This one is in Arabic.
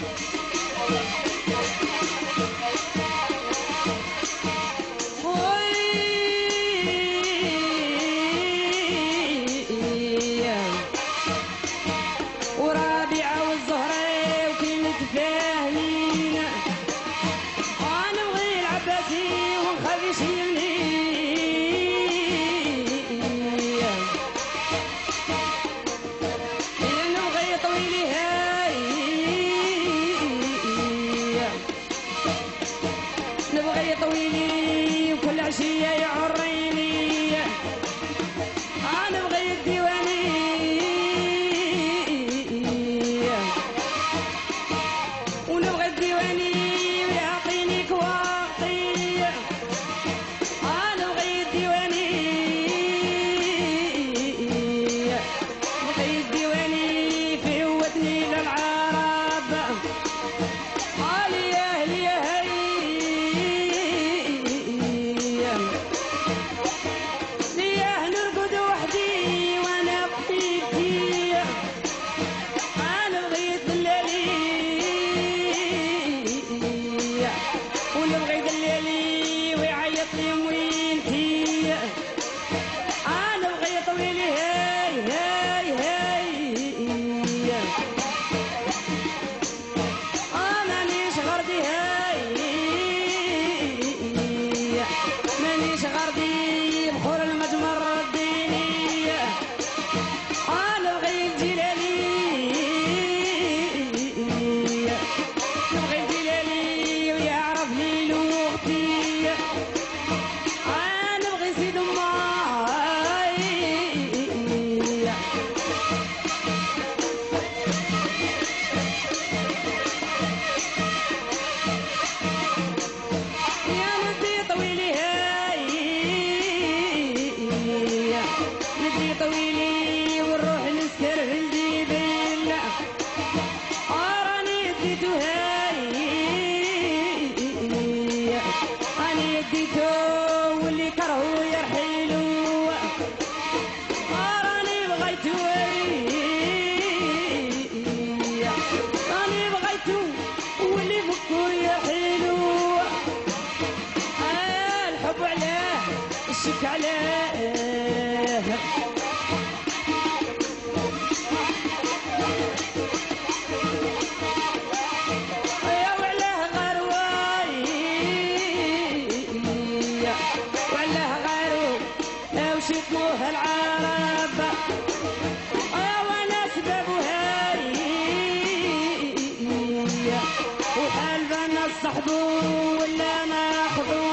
ورابعة والزهري وكل تفاهمين، أنا بغي العباسي ونخافي شيلني، أنا بغي طويلي هاي، نبغي طويلي وكل عشية يعريني، أنا بغي الديواني ونبغي الديواني ويعطيني كواطي، أنا بغي الديواني بغي الديواني في ودني للعرب، عليا هليا هي ليا نرقد وحدي وانا بطيبتي، انا بغيت الليلي واللي بغيت الليلي ويعيط لي موينتي، انا بغيت طويلي هاي هاي هاي، مانيش غردي هاي، مانيش غردي بخور المجمر الديني، انا بغيت جلالي نبغي جلالي ويعرف لي لغتي، انا بغي سيد اماي، يا ندي طويلي هاي، ندي طويلي ونروح نسكر في الجبال، راني اديتو هاي، راني اديتو واللي كرهو يرحيلو، راني بغيتو راني بغيتو واللي فكو يرحيلو، الحب علاه الشك علاه، يا وعلاه غرواي وعلاه غارو وش يطموه العرب، وانا سبابو هاي وحال بنا الصحبو ولا ناخذو،